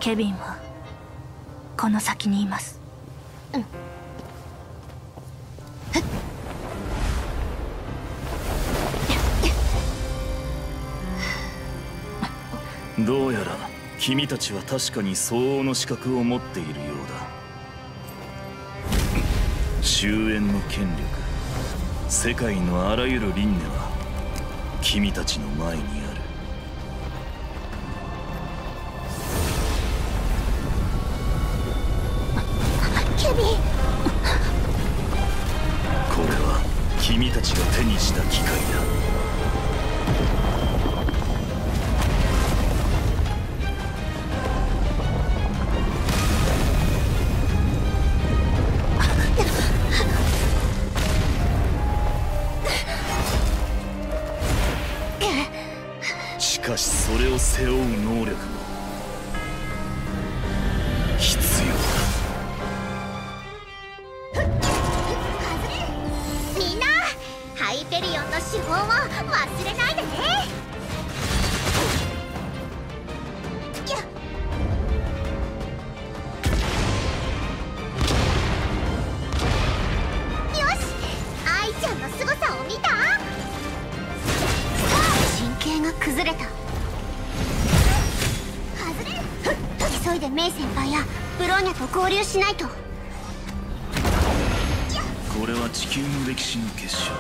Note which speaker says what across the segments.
Speaker 1: ケビンはこの先にいます。
Speaker 2: どうやら君たちは確かに相応の資格を持っているようだ。終焉の権力、世界のあらゆる輪廻は君たちの前にある。
Speaker 3: ケビン、
Speaker 2: これは君たちが手にした機会だ。しかしそれを背負う能力も必要だ。
Speaker 3: みんなハイペリオンの手法を忘れないでね。よし、愛ちゃんの凄さを見た？陣形が崩れた。急いでメイ先輩やブローニャと合流しないと。
Speaker 2: これは地球の歴史の結晶。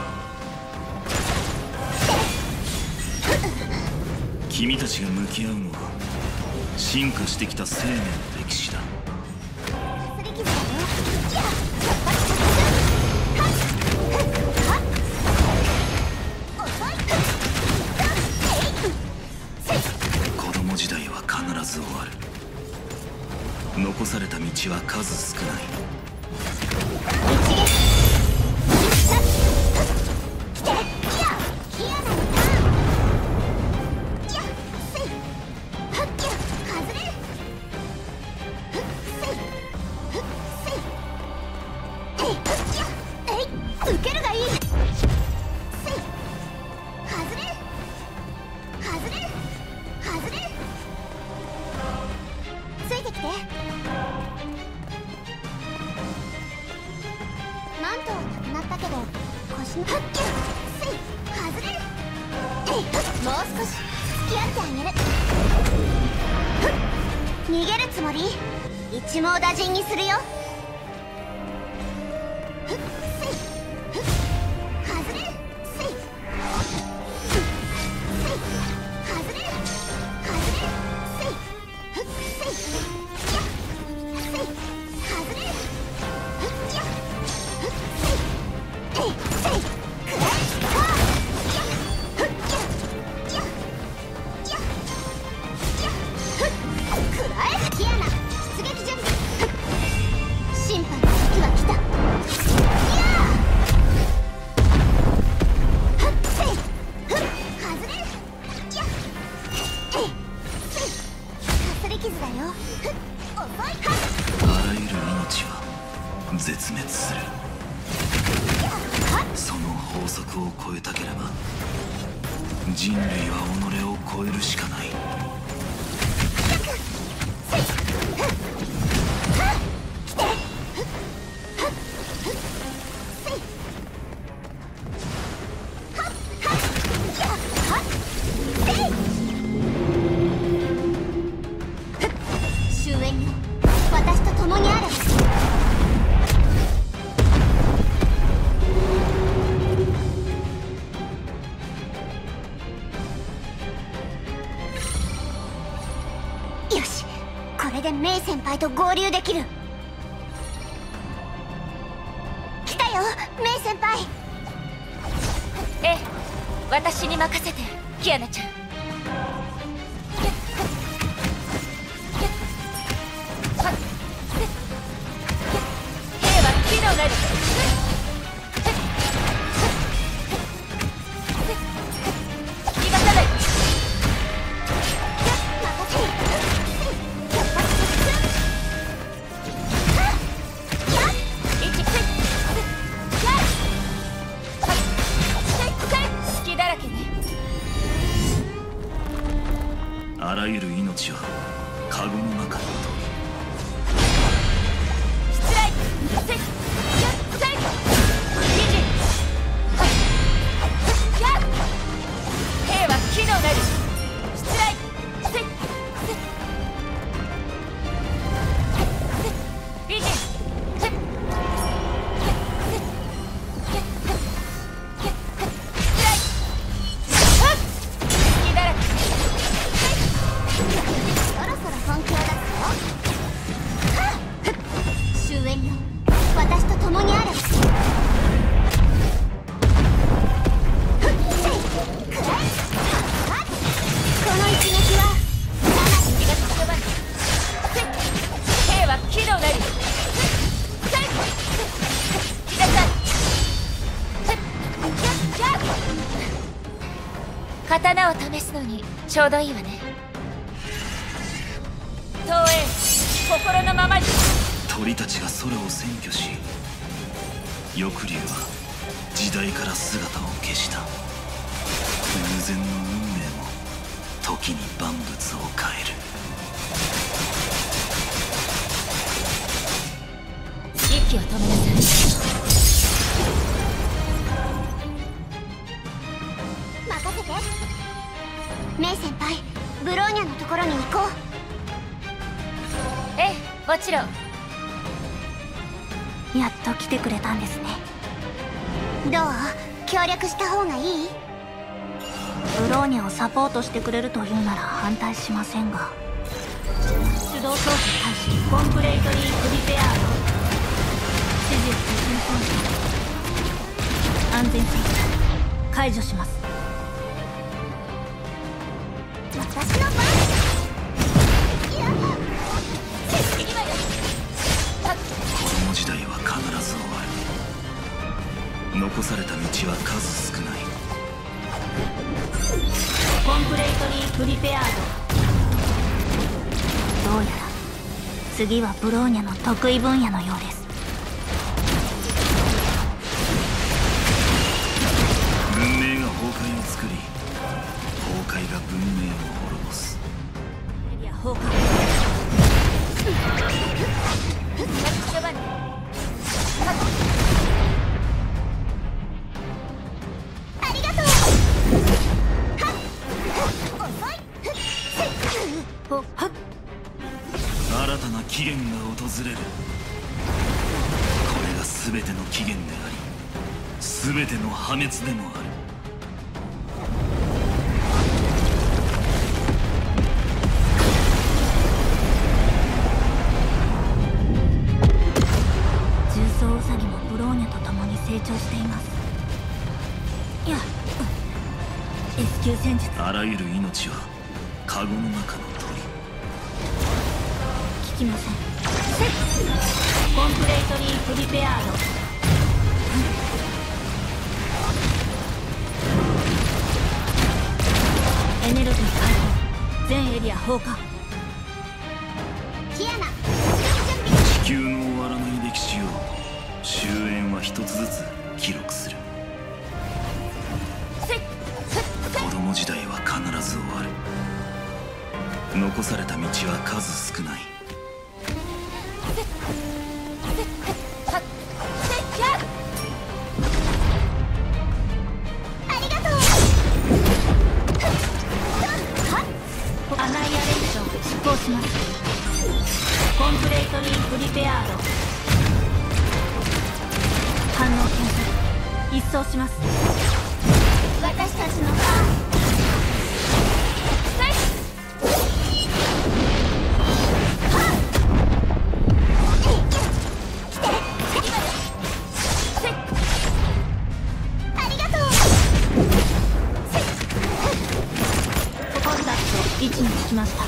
Speaker 2: 君たちが向き合うのは進化してきた生命の歴史だ。子供時代は必ず終わる。残された道は数少ない。
Speaker 3: 受けるがいい。ついてきて。マントはなくなったけど腰のハッキュースイ外れる。もう少し付き合ってあげる。逃げるつもり？一網打尽にするよ。
Speaker 2: 絶滅する。その法則を超えたければ人類は己を超えるしかない。
Speaker 3: 終焉よ、私と共にある。よし、これでメイ先輩と合流できる。来たよ、メイ先輩。
Speaker 1: ええ、私に任せて、キアナちゃん。兵は機能なり。逃がさない。
Speaker 2: あらゆる命はカゴの中の
Speaker 1: ストライクセッストライクイージーヤッ兵は機能なりストライクセッイージーセッ
Speaker 3: 私と共にあれ。この一撃は
Speaker 1: 気がつかまる兵は機能なり気がさ刀を試すのにちょうどいいわね。東映心のままに。
Speaker 2: 鳥たちが空を占拠し、翼竜は時代から姿を消した。偶然の運命も時に万物を変える。
Speaker 1: 息を止めなさい。
Speaker 3: 任せて。メイ先輩、ブローニャのところに行こう。
Speaker 1: ええ、もちろん。
Speaker 3: やっと来てくれたんですね。どう？協力した方がいい？ブローニャをサポートしてくれるというなら反対しませんが。手動操作開始。コンプレイトリープリペアード。指示を進めそうです。安全装置解除します。私の番。
Speaker 2: 子供時代は必ず終わる。残された道は数少ない。
Speaker 3: コンプレイトリープリペアード。どうやら次はブローニャの得意分野のようです。
Speaker 2: 文明が崩壊を作り、崩壊が文明を滅ぼす。
Speaker 3: エリア崩壊。ありがとう。
Speaker 2: 新たな起源が訪れる。これが全ての起源であり、全ての破滅でもある。
Speaker 3: 重装ウサギもブローニャと共に成長しています。いや、S 級戦術。
Speaker 2: あらゆる命はカゴの中の鳥。
Speaker 3: 聞きません。コンプレイトリープリペアード。エネルギー解放。全エリア放火。キアナ、
Speaker 2: 地球の終わらない歴史を終焉は一つずつ記録する。子供時代は必ず終わる。残された道は数少ない。
Speaker 3: ありがとう。アナイアレーション執行します。コンプレイトリープリペアード。反応検索。一掃します。私たちのターン。位置につきました。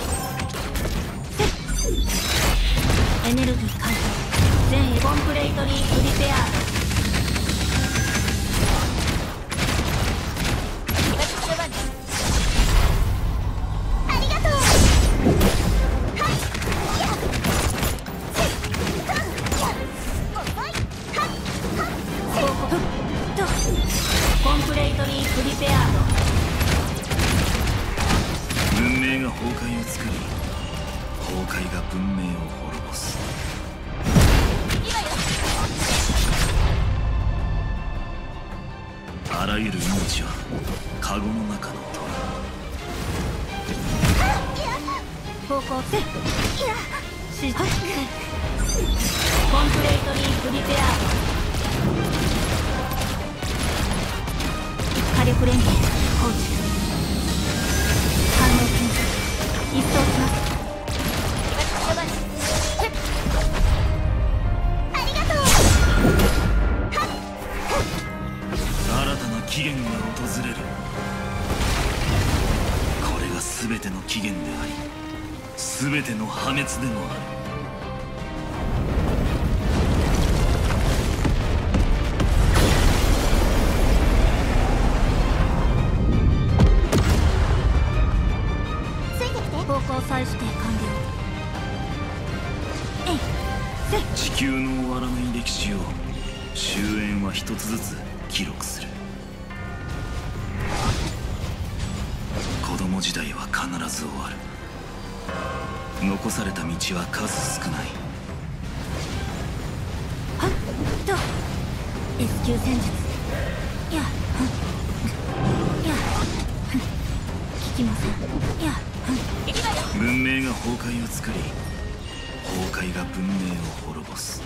Speaker 3: エネルギー解放。全コンプレイトリープリペアード。ありがとう。コンプレイトリープリペアード。
Speaker 2: 文明が崩壊を作り、崩壊が文明を滅ぼす。
Speaker 1: 今よ。
Speaker 2: あらゆる命はカゴの中の
Speaker 3: 方向性指示コンプレートリープリペア火力連携放置反応検査一掃します。ありがとう。
Speaker 2: 新たな期限が訪れる。これが全ての期限であり全ての破滅でもある。
Speaker 3: ついてきて。方向再指定完了。えいせ
Speaker 2: 地球の終わらない歴史を終焉は一つずつ記録する。子供時代は必ず終わる。残された道は数少ない。
Speaker 3: はっと S 級戦術や聞きませんや
Speaker 2: 文明が崩壊を作り崩壊が文明を滅ぼす。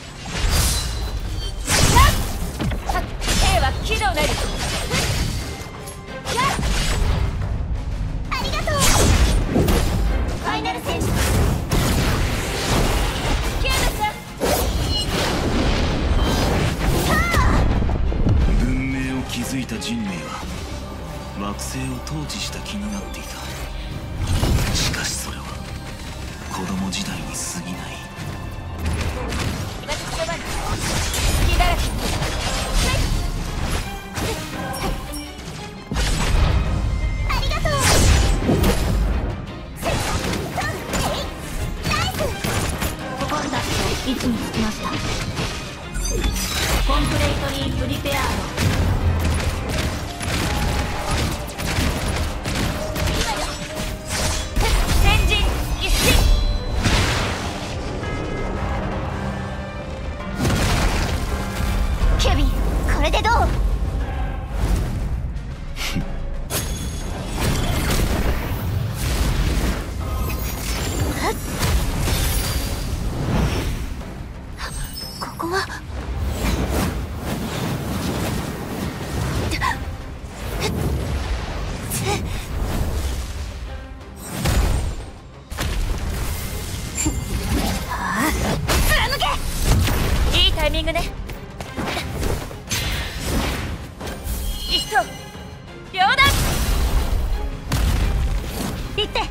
Speaker 1: 兵は機動なり。
Speaker 3: ありがとう。
Speaker 1: ファイナル戦士キューブさん。
Speaker 2: 文明を築いた人類は惑星を統治した気になっていた。しかしそれは子供時代に過ぎない。
Speaker 1: 私の番だ。隙だらけに。
Speaker 3: ありがとう。コンタクト位置につきました。コンプレートリープリペアード。
Speaker 1: 先陣一進。
Speaker 3: ケビンこれでどう？ここは
Speaker 1: いいタイミングね。一層両断。
Speaker 3: 行って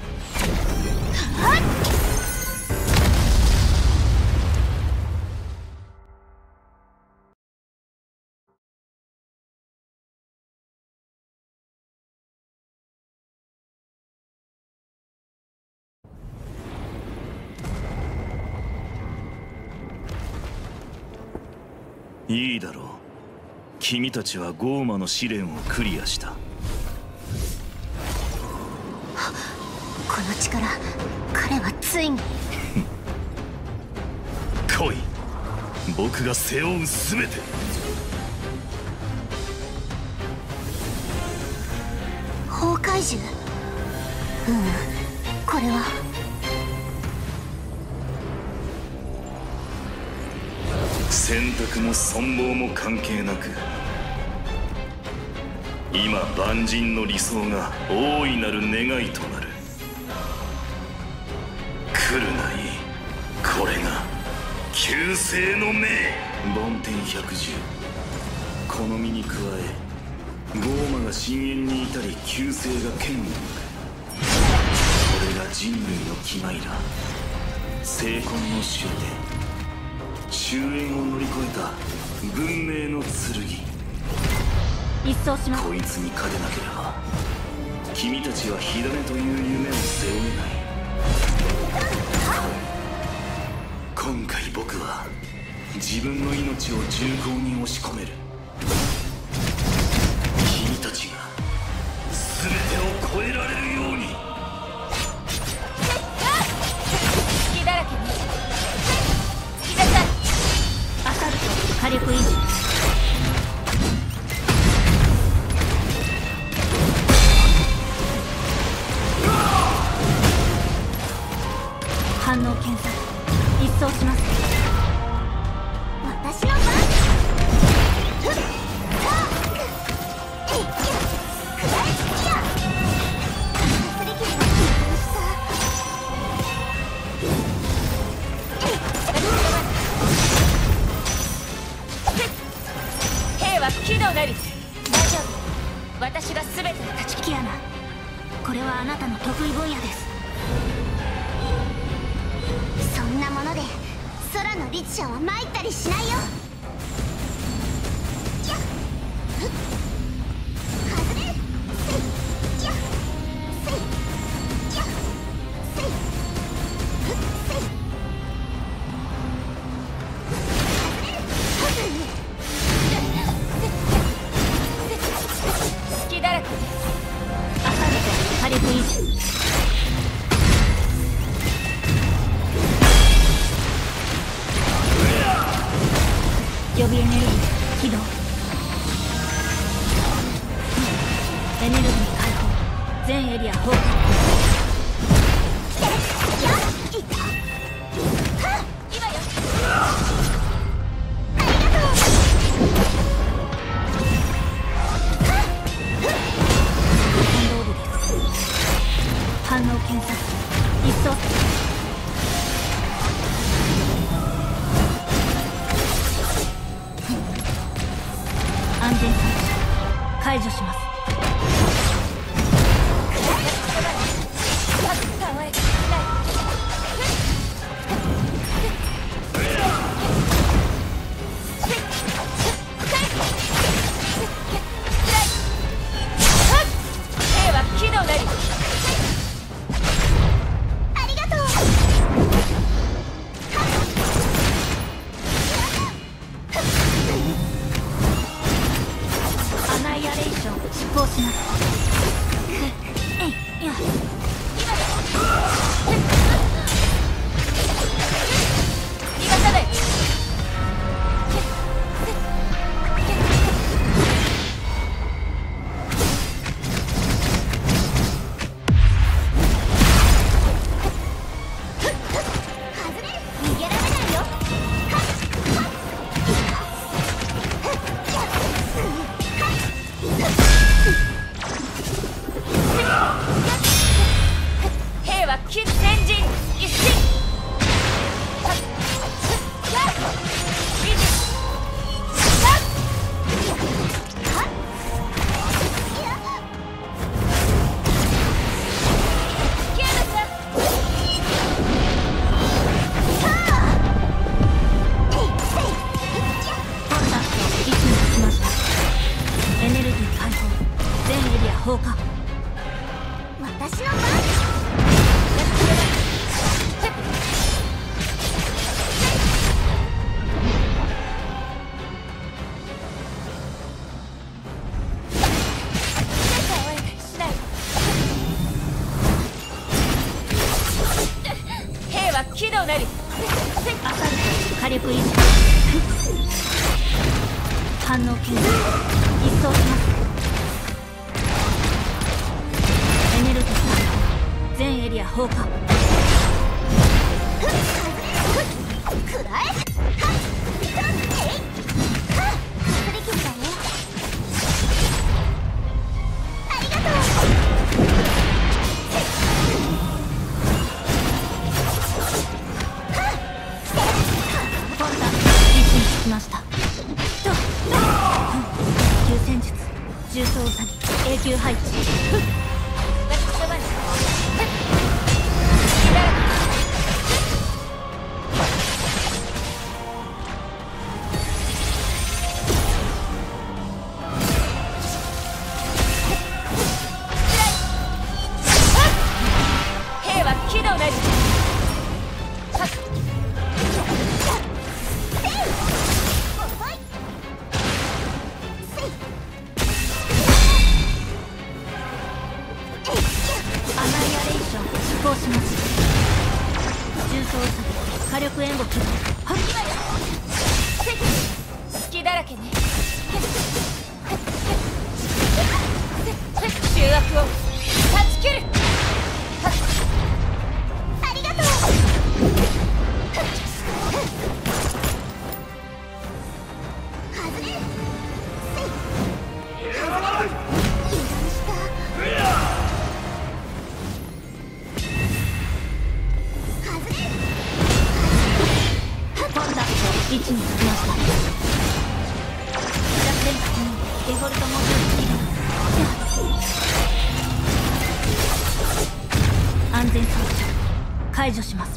Speaker 2: いいだろう。君たちはゴーマの試練をクリアした。
Speaker 3: この力彼はついに
Speaker 2: 来い。僕が背負う全て。
Speaker 3: 崩壊獣。これは
Speaker 2: 選択も存亡も関係なく今万人の理想が大いなる願いとなる。来るがいい。これが救世の命。梵天百獣。この身に加えゴーマが深淵に至り救世が剣を抜く。これが人類のキマイラ聖魂の終点。終焉を乗り越えた文明の剣。
Speaker 3: 一掃します。
Speaker 2: こいつに勝てなければ君たちは火種という夢を背負えない。今回僕は自分の命を重厚に押し込める。君たちが全てを超えられるように。
Speaker 3: 装します。私の番。
Speaker 1: 兵は機動なり。大丈夫、私が全てを断ち切る。
Speaker 3: キアナ、これはあなたの得意分野です。そんなもので空の律者は参ったりしないよ。外れ。
Speaker 1: 隙だらけ。
Speaker 3: アサルト火力維持。予備エネルギー起動。エネルギー解放。全エリア崩壊。
Speaker 1: 今よ。
Speaker 3: コンドールです。反応検査。一層。安全装置解除します。
Speaker 1: 兵は機動なり。
Speaker 3: ありがとう。アナイアレーション執行します。いや、
Speaker 1: 逃がさない。
Speaker 3: 逃げられないよ。
Speaker 1: 兵は先陣一進。
Speaker 3: コンタクト位置につきました。エネルギー解放。全エリア放火。私の番。
Speaker 1: 兵は機動なり。
Speaker 3: アサルト火力維持。反応検査。一掃します。エネルギー解放。全エリア放火。くらえ。コンタクト位置につきました。急戦術。重装ウサギ永久配置。
Speaker 1: 私の番だ。兵は機動なり。
Speaker 3: アナイアレーション執行します。重装ウサギ火力援護起動。
Speaker 1: 今よ。隙だらけね。醜悪を断ち切る。ありがとう。
Speaker 3: 全装置解除します。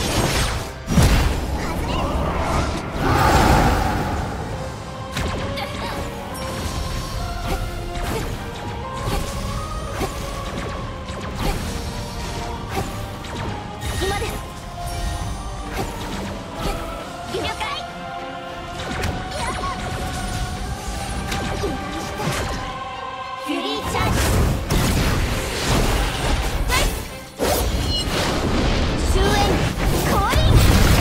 Speaker 3: 今です。了解。フュリーチャージ。終焉降臨。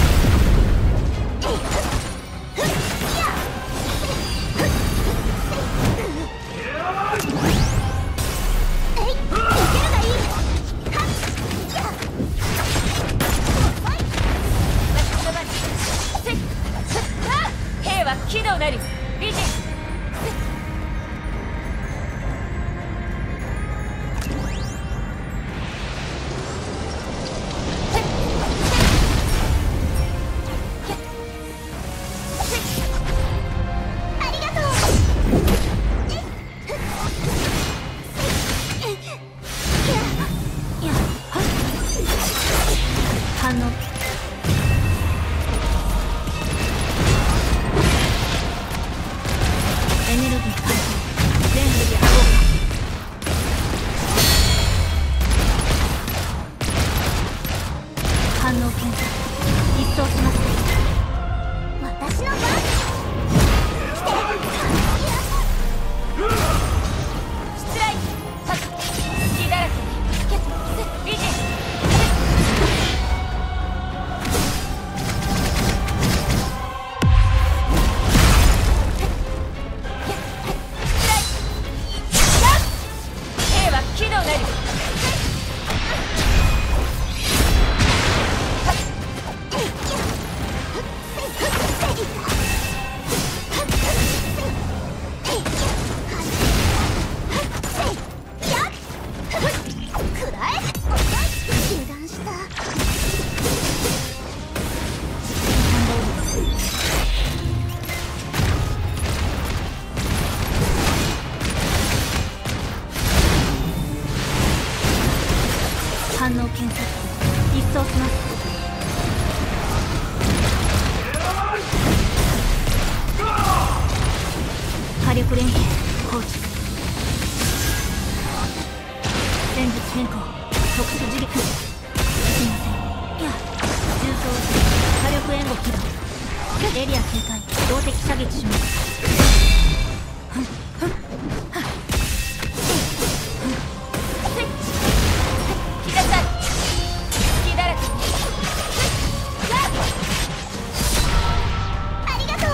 Speaker 1: 兵は起動なり美人。
Speaker 3: ありがとう。反応。エネルギー解放。全エリア効果。反応検査。一掃します。私の番。
Speaker 1: 失礼。隙だらけ美人。兵は起動なり。
Speaker 3: 反応検査。一掃します。火力連携構築。戦術変更。特殊自撃。すみません。いや重装火力援護起動。エリア警戒。動的射撃します。
Speaker 1: 来なさい。隙だらけ
Speaker 3: ありがとう。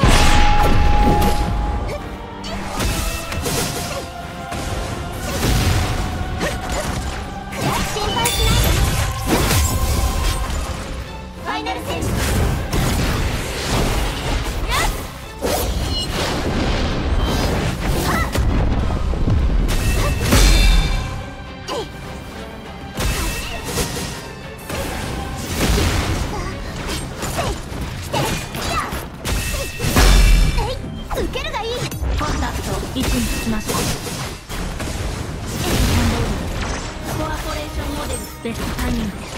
Speaker 3: 心配しないで。ファイナル戦士。受けるがいい。コンタクト位置につきました。コアポレーションモデルベストタイミングです。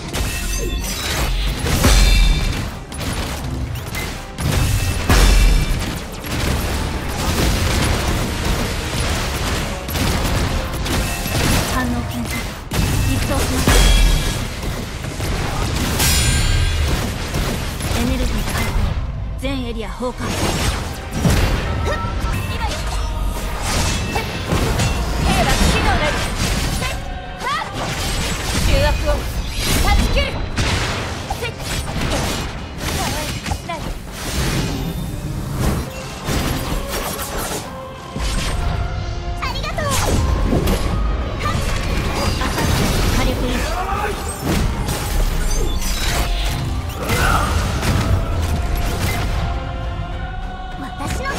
Speaker 3: 反応検査。一掃します。エネルギー解放。全エリア崩壊。
Speaker 1: 兵は起動なり。重圧を断ち切る。ない。
Speaker 3: ありがとう。火力維持。私の番。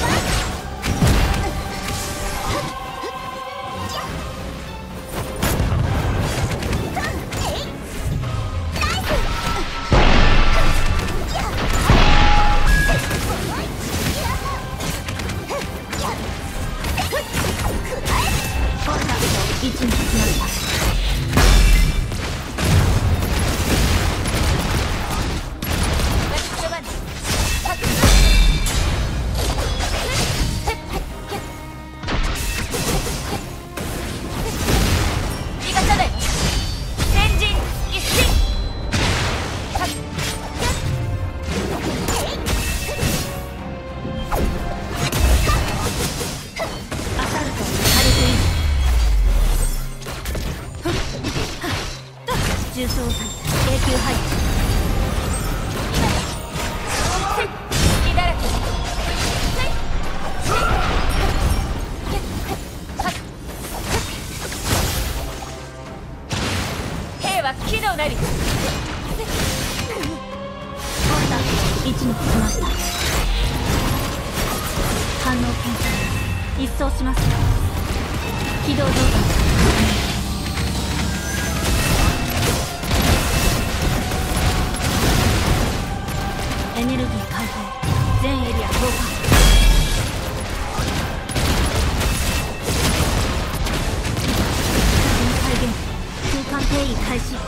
Speaker 3: ナイス。 重装作永久配置。
Speaker 1: 隙だらけに兵は機能なり。
Speaker 3: 位置につきました。反応検査一掃します。起動状態。エネルギー解放。全エリア交換。再現。空間定位開始。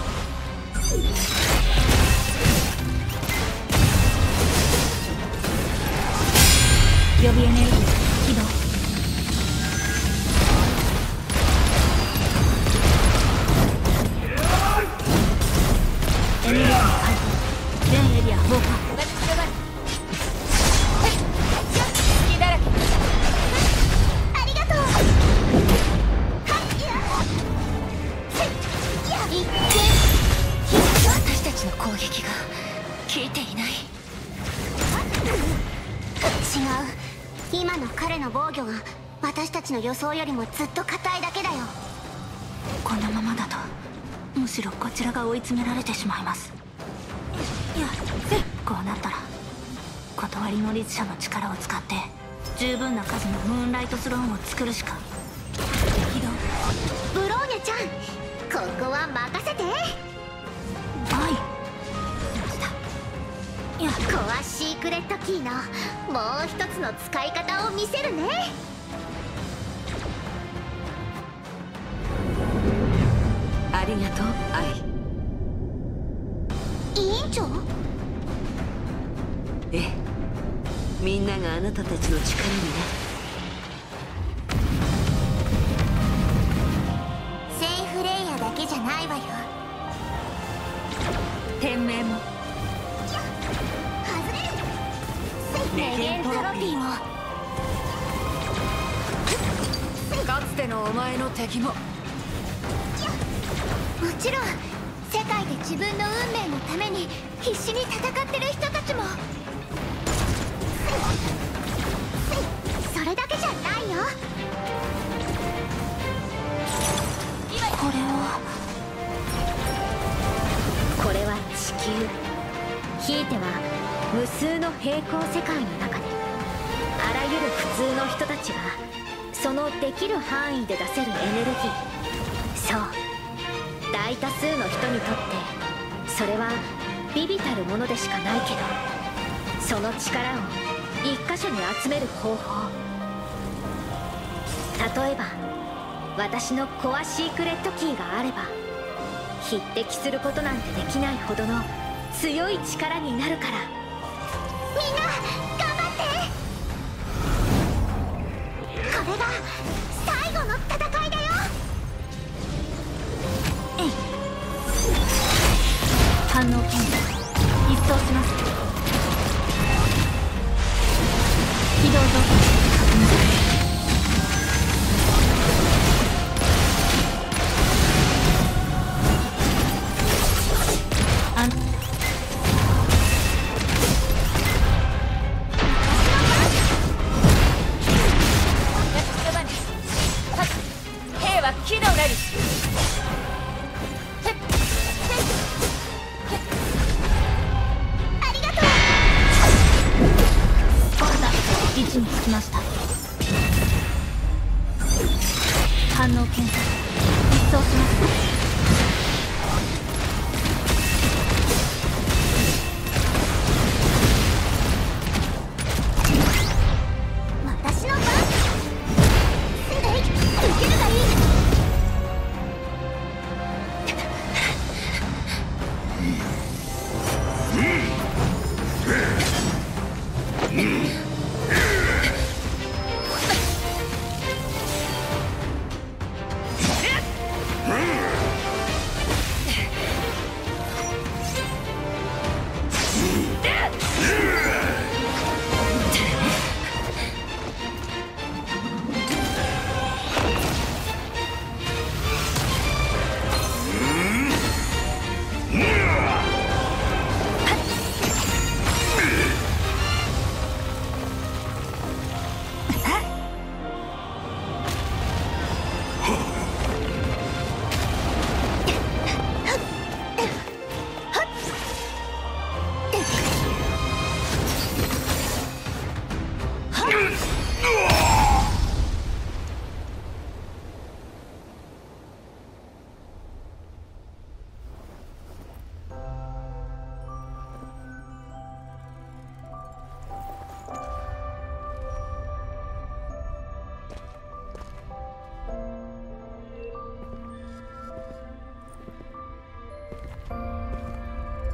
Speaker 3: 予備エネルギー起動。エネルギー解放。全エリア崩壊。
Speaker 1: 隙だらけ。
Speaker 3: ありがとう。
Speaker 1: 私たちの攻撃が効いていない。
Speaker 3: 違う。今の彼の防御は私たちの予想よりもずっと硬いだけだよ。このままだとむしろこちらが追い詰められてしまいます。いや、こうなったら断りの律者の力を使って十分な数のムーンライトスローンを作るしか。起動。ブローニャちゃん、ここは任せて。はい。いや、コアシークレットキーのもう一つの使い方を見せるね。
Speaker 1: ありがとう、アイ。
Speaker 3: 委員長？
Speaker 1: ええ、みんながあなたたちの力にね。
Speaker 3: セイフレイヤだけじゃないわよ。
Speaker 1: 天命も
Speaker 3: レゲントロピーも。
Speaker 1: かつてのお前の敵も。
Speaker 3: もちろん世界で自分の運命のために必死に戦ってる人たちも。それだけじゃないよ。これは。
Speaker 4: これは地球、ひいては無数の平行世界の中であらゆる普通の人たちがそのできる範囲で出せるエネルギー。そう、大多数の人にとってそれは微々たるものでしかないけど、その力を一箇所に集める方法。例えば私のコアシークレットキーがあれば匹敵することなんてできないほどの強い力になるから。
Speaker 3: みんな頑張って。これが最後の戦いだよ。反応検査一掃します。起動状態確認。
Speaker 1: 兵は機能なり。
Speaker 3: 位置につきました。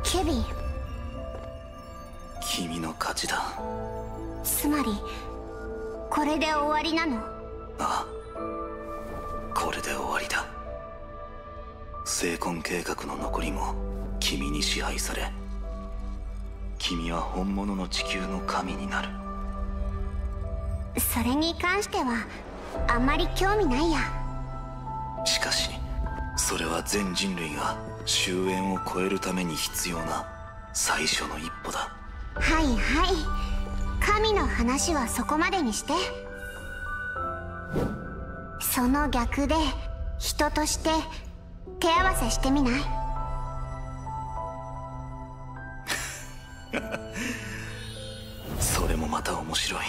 Speaker 3: ケビン。
Speaker 2: 君の勝ちだ。
Speaker 3: つまりこれで終わりなの？
Speaker 2: ああ、これで終わりだ。聖魂計画の残りも君に支配され、君は本物の地球の神になる。
Speaker 3: それに関してはあんまり興味ないや。
Speaker 2: しかしそれは全人類が終焉を超えるために必要な最初の一歩だ。
Speaker 3: はいはい、神の話はそこまでにして。その逆で人として手合わせしてみない？
Speaker 2: それもまた面白い。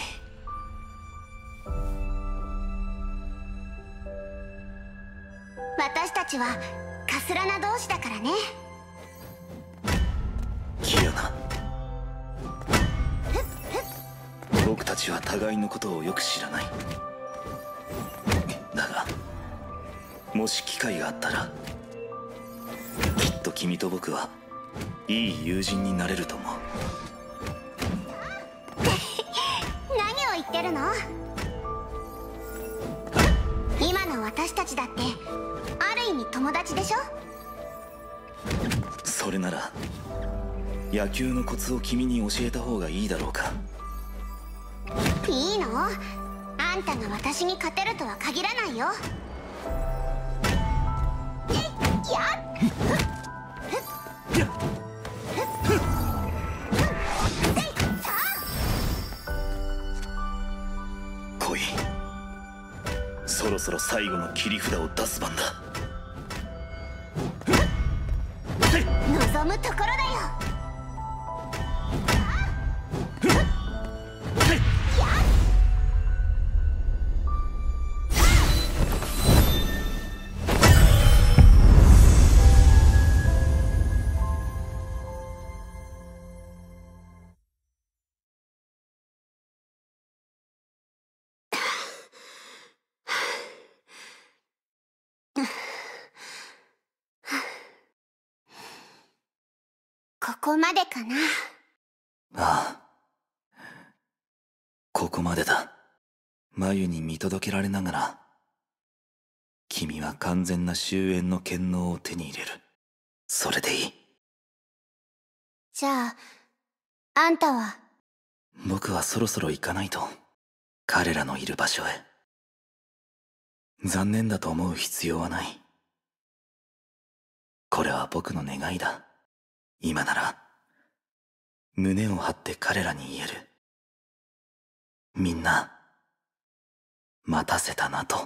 Speaker 3: 私たちはカスラナ同士だからね。
Speaker 2: キアナ、僕たちは互いのことをよく知らない。だがもし機会があったら、きっと君と僕はいい友人になれると思う。
Speaker 3: 何を言ってるの？今の私たちだってある意味友達でしょ？
Speaker 2: それなら野球のコツを君に教えた方がいいだろうか。
Speaker 3: いいの？あんたが私に勝てるとは限らないよ。
Speaker 2: 来い、そろそろ最後の切り札を出す番だ。
Speaker 3: 望むところだよ。ここまでかな。
Speaker 2: ああ、ここまでだ。眉に見届けられながら君は完全な終焉の権能を手に入れる。それでいい。
Speaker 3: じゃああんたは？
Speaker 2: 僕はそろそろ行かないと。彼らのいる場所へ。残念だと思う必要はない。これは僕の願いだ。今なら胸を張って彼らに言える。みんな待たせたなと。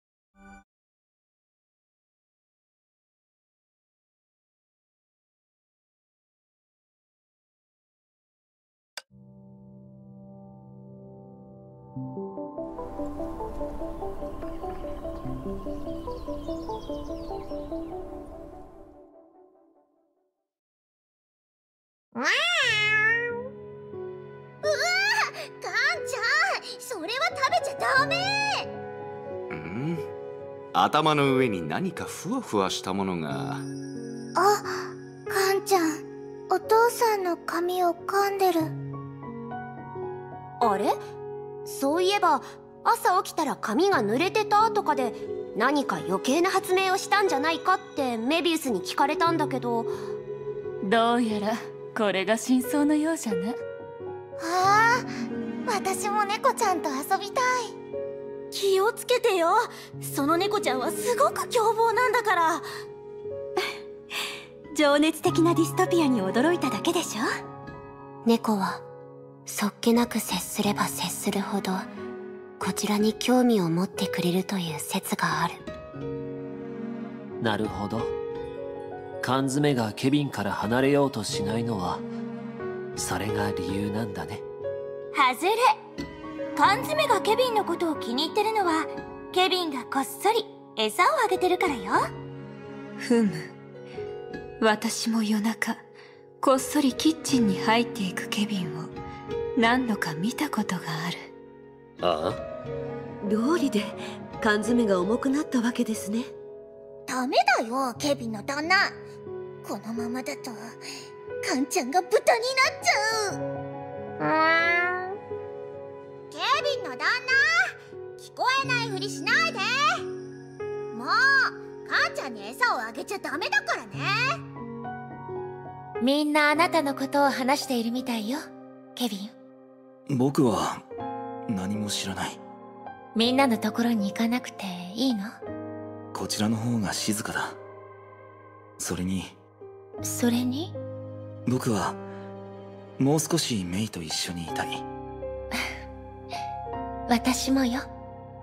Speaker 3: うわー、カンちゃん、それは食べちゃダメ。
Speaker 5: 頭の上に何かふわふわしたものが。
Speaker 3: あ、カンちゃん、お父さんの髪を噛んでる。
Speaker 1: あれ？そういえば朝起きたら髪が濡れてたとかで、何か余計な発明をしたんじゃないかってメビウスに聞かれたんだけど、
Speaker 6: どうやらこれが真相のようじゃな。
Speaker 3: ああ、私も猫ちゃんと遊びたい。
Speaker 1: 気をつけてよ。その猫ちゃんはすごく凶暴なんだから。
Speaker 6: 情熱的なディストピアに驚いただけでしょ。
Speaker 3: 猫はそっけなく接すれば接するほどこちらに興味を持ってくれるという説がある。
Speaker 7: なるほど。缶詰がケビンから離れようとしないのはそれが理由なんだね。
Speaker 1: はずれ。缶詰がケビンのことを気に入ってるのは、ケビンがこっそり餌をあげてるからよ。
Speaker 6: ふむ。私も夜中こっそりキッチンに入っていくケビンを何度か見たことがある。
Speaker 7: ああ、
Speaker 8: 料理で缶詰が重くなったわけですね。
Speaker 3: ダメだよ、ケビンの旦那。このままだとカンちゃんが豚になっちゃう。ケビンの旦那、聞こえないふりしないで。もうカンちゃんに餌をあげちゃダメだからね。
Speaker 4: みんなあなたのことを話しているみたいよ、ケビン。
Speaker 2: 僕は何も知らない。
Speaker 4: みんなのところに行かなくていいの？
Speaker 2: こちらの方が静かだ。それに僕はもう少しメイと一緒にいたい。
Speaker 4: 私もよ。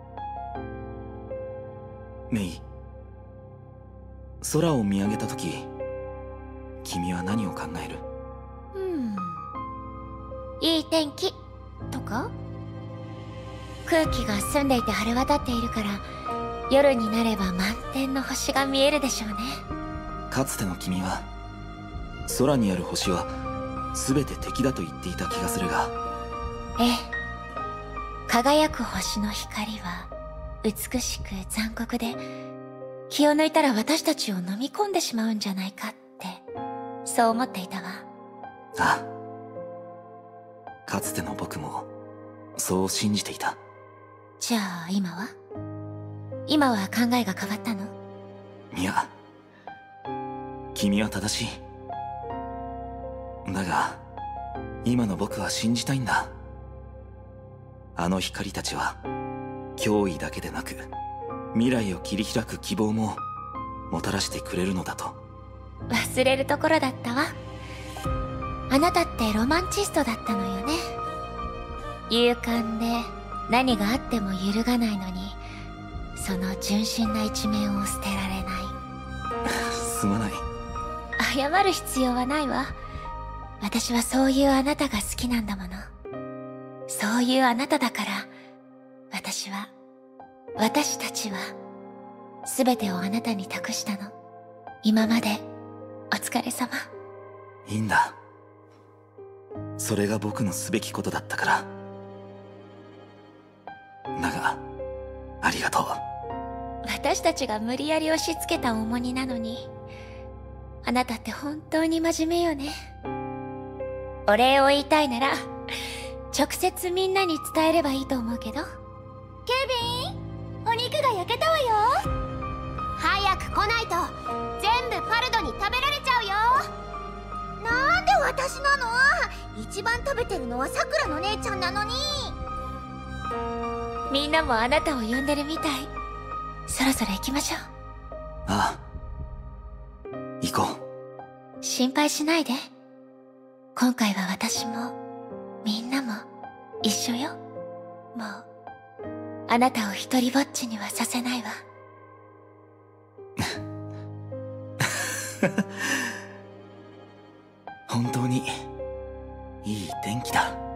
Speaker 2: メイ、空を見上げた時、君は何を考える？
Speaker 4: いい天気とか？空気が澄んでいて晴れ渡っているから、夜になれば満天の星が見えるでしょうね。
Speaker 2: かつての君は空にある星は全て敵だと言っていた気がするが。
Speaker 4: ええ、輝く星の光は美しく残酷で、気を抜いたら私たちを飲み込んでしまうんじゃないかって、そう思っていたわ。
Speaker 2: ああ、かつての僕もそう信じていた。
Speaker 4: じゃあ今は考えが変わったの？
Speaker 2: いや、君は正しい。だが今の僕は信じたいんだ。あの光たちは脅威だけでなく、未来を切り開く希望ももたらしてくれるのだと。
Speaker 4: 忘れるところだったわ。あなたってロマンチストだったのよね。勇敢で何があっても揺るがないのに、その純真な一面を捨てられない。
Speaker 2: すまない。
Speaker 4: 謝る必要はないわ。私はそういうあなたが好きなんだもの。そういうあなただから、私たちは全てをあなたに託したの。今までお疲れ様。
Speaker 2: いいんだ。それが僕のすべきことだったから。だがありがとう。
Speaker 4: 私たちが無理やり押し付けた重荷なのに、あなたって本当に真面目よね。お礼を言いたいなら直接みんなに伝えればいいと思うけど。
Speaker 3: ケビン、お肉が焼けたわよ。
Speaker 1: 早く来ないと全部パルドに食べられちゃうよ。
Speaker 3: なんで私なの？一番食べてるのはさくらの姉ちゃんなのに。
Speaker 4: みんなもあなたを呼んでるみたい。そろそろ行きましょう。
Speaker 2: ああ、行こ
Speaker 4: う。心配しないで。今回は私もみんなも一緒よ。もうあなたを一人ぼっちにはさせないわ。
Speaker 2: 本当にいい天気だ。